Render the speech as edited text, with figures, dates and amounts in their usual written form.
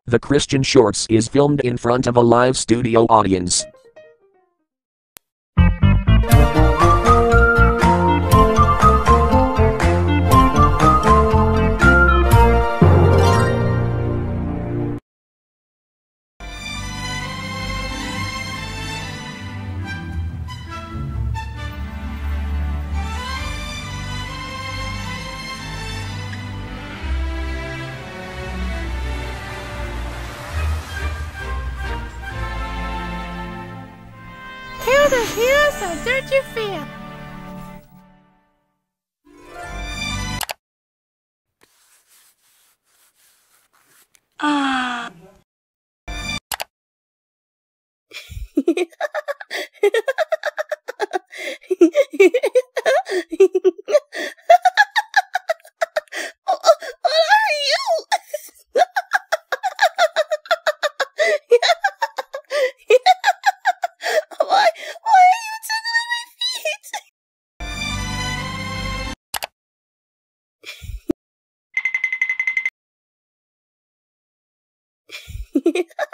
The Christian Shorts is filmed in front of a live studio audience. Hilda, don't you feel? Ah. What are you? Why are you tickling my feet?